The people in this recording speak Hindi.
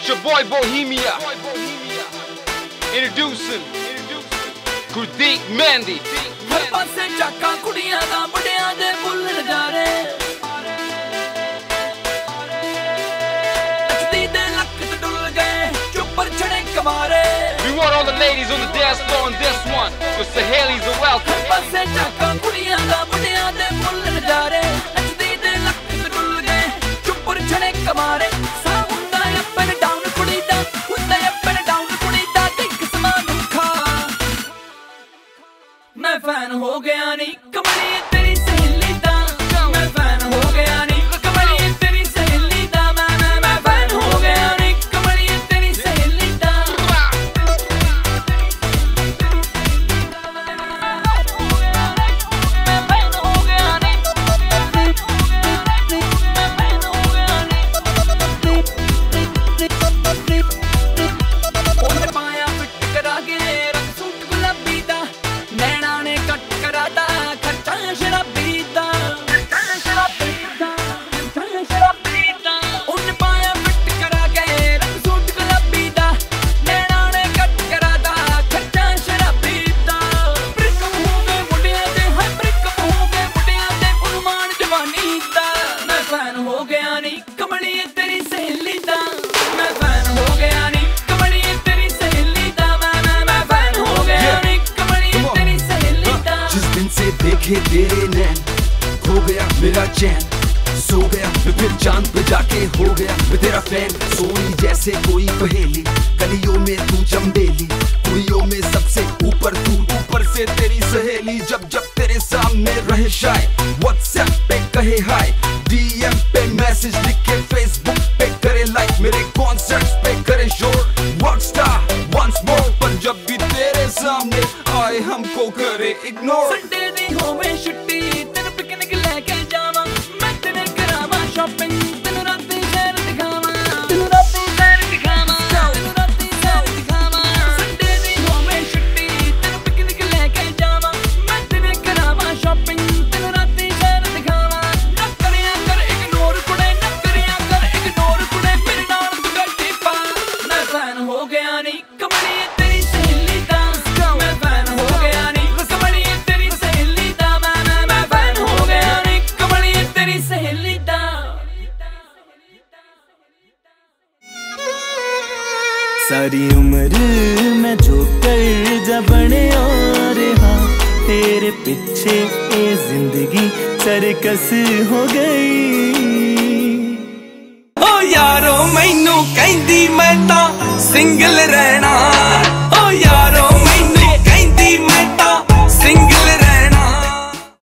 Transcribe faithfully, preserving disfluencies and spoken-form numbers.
your boy Bohemia. Introducing Gurdeep Mandy. हर पासे चाका कुड़ियां दा मुंडियां दे फुल नजारे अचदी दे लक ते डुल गए चुपर छड़े कमारे. We want all the ladies on the dance floor on this one, cause Saheli's are welcome. हर पासे चाका कुड़ियां दा मुंडियां दे फुल नजारे अचदी दे लक ते डुल गए चुपर छड़े कमारे. सा हुंदा अप एंड डाउन कुड़ी दा हुंदा अप एंड डाउन कुड़ी दा देख समान दुखा. मैं फैन हो गया नी कमली तेरी सहेली दा. मैं फैन हो गया नी कमली तेरी सहेली दा. मैं मैं मैं फैन हो गया नी कमली तेरी सहेली दा. मैं फैन हो गया नी मैं फैन हो गया नी. ओने पाया फिट करा के रंग सूट गुलाबी दा नैना ने कट कराता खर्चा शराबी दा. खर्चा शराबी दा खर्चा शराबी दा. उन पाया फिट करा के रंग सूट गुलाबी दा नैना ने कट कराता खर्चा शराबी दा. ब्रिक हो गए मुंडियां दे हाय ब्रिक हो गए मुंडियां दे फुलमान जवानी दा. मैं फैन हो गया नी कमली तेरी सहेली दा. मैं फैन हो गया नी कमली तेरी सहेली दा. मैं मैं मैं फैन हो गया नी कमली तेरी सहेली दा. जिस दिन से देखे तेरे नैन खो गया मेरा चैन. सो गया मैं फिर चांद पे जाके हो गया मैं तेरा फैन. सोनी जैसे कोई पहेली गलियों में तू चमडेली कुड़ियों में सबसे ऊपर तू ऊपर से तेरी सहेली. जब जब तेरे सामने रहे शाय व्हाट्सएप पे कहे हाय डीएम पे मैसेज लिखे फेसबुक पे करे लाइक मेरे कॉन्सर्ट्स पे करे शोर रॉकस्टार वंस मोर. पर जब भी तेरे सामने आए हमको करे इग्नोर. संडे दी होवे छुट्टी तेन पिकनिक लेके जावा मैं तेरे करावा शॉपिंग तेन राती शहर दिखावा तेन राती शहर दिखावा तेन राती शहर दिखावा. संडे दी होवे छुट्टी तेन पिकनिक लेके जावा मैं तेरे करावा शॉपिंग तेन राती शहर दिखावा. न करिया कर इग्नोर कुड़े न करिया कर इग्नोर कुड़े मेरे नाल तू गलती पा. मैं फैन हो गया नी कमली तेरी सहेली दा. मैं फैन हो गया नी कमली तेरी सहेली दा. मैं मैं मैं फैन हो गया नी कमली तेरी सहेली दा. सारी उम्र मैं जो कर जा बने और हाँ तेरे पीछे ये जिंदगी सरकस हो गई. ओ यारो मैनू कहंदी मैं तां सिंगल रहना